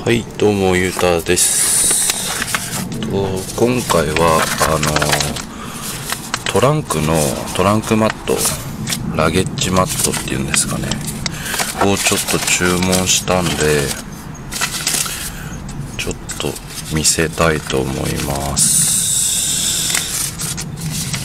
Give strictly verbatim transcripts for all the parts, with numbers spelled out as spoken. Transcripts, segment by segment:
はい、どうもゆうたです。と今回はあのトランクのトランクマット、ラゲッジマットっていうんですかね、をちょっと注文したんで、ちょっと見せたいと思います。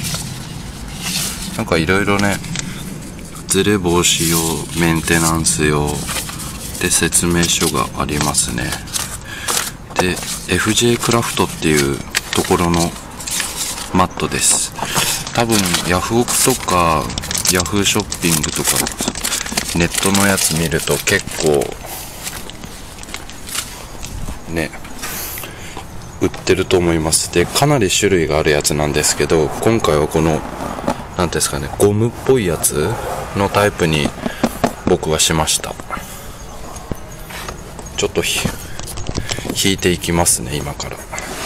なんかいろいろね、ズレ防止用、メンテナンス用で説明書がありますね。で エフジェー クラフトっていうところのマットです。多分ヤフオクとかヤフーショッピングとかネットのやつ見ると結構ね売ってると思います。でかなり種類があるやつなんですけど、今回はこの何ですかね、ゴムっぽいやつのタイプに僕はしました。ちょっとひ引いていきますね、今から。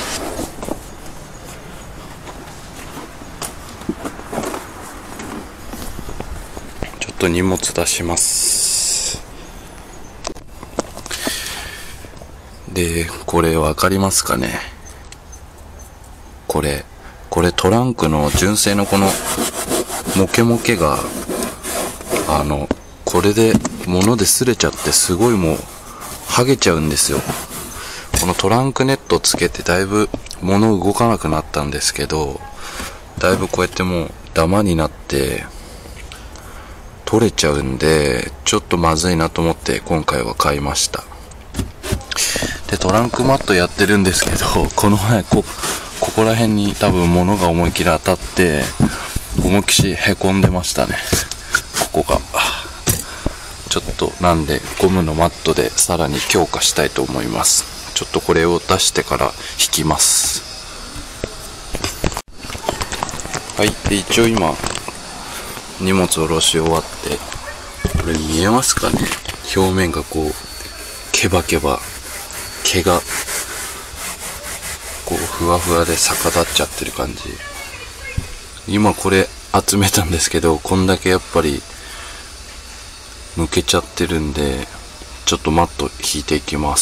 ちょっと荷物出します。でこれ分かりますかね。これこれトランクの純正のこのモケモケがあのこれで物で擦れちゃって、すごいもう剥げちゃうんですよ。このトランクネットつけてだいぶ物動かなくなったんですけど、だいぶこうやってもうダマになって取れちゃうんで、ちょっとまずいなと思って今回は買いました。でトランクマットやってるんですけど、この前こここら辺に多分物が思いっきり当たって思いっきりへこんでましたね、ここが。ちょっとなんでゴムのマットでさらに強化したいと思います。ちょっとこれを出してから引きます。はい、で一応今荷物下ろし終わって、これ見えますかね、表面がこうケバケバ毛がこうふわふわで逆立っちゃってる感じ。今これ集めたんですけど、こんだけやっぱり抜けちゃってるんで、ちょっとマット引いていきます。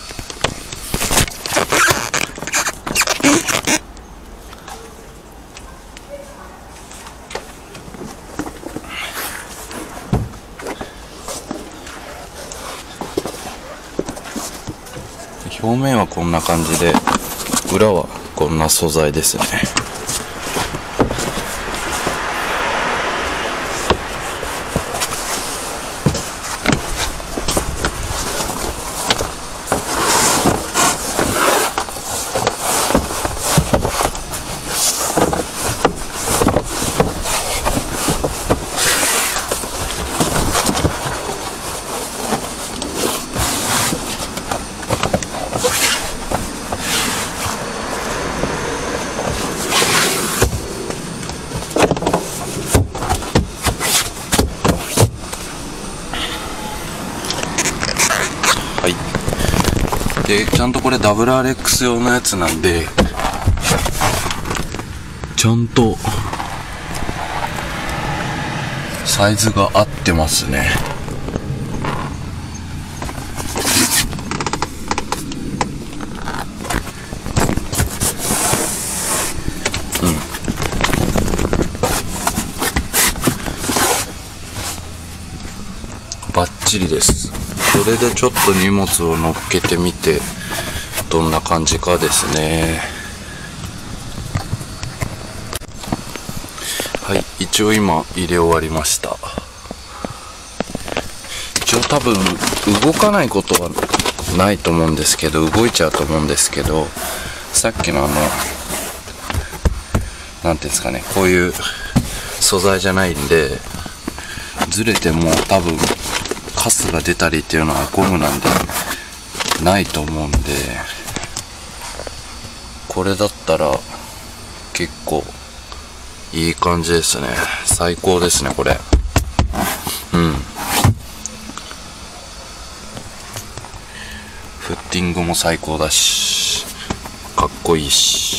表面はこんな感じで、裏はこんな素材ですね。でちゃんとこれ ダブルアールエックス 用のやつなんで、ちゃんとサイズが合ってますね。うんバッチリです。これでちょっと荷物を乗っけてみてどんな感じかですね。はい、一応今入れ終わりました。一応多分動かないことはないと思うんですけど、動いちゃうと思うんですけど、さっきのあのなんていうんですかね、こういう素材じゃないんで、ずれても多分カスが出たりっていうのはゴムなんでないと思うんで、これだったら結構いい感じですね。最高ですねこれ。うんフッティングも最高だし、かっこいいし。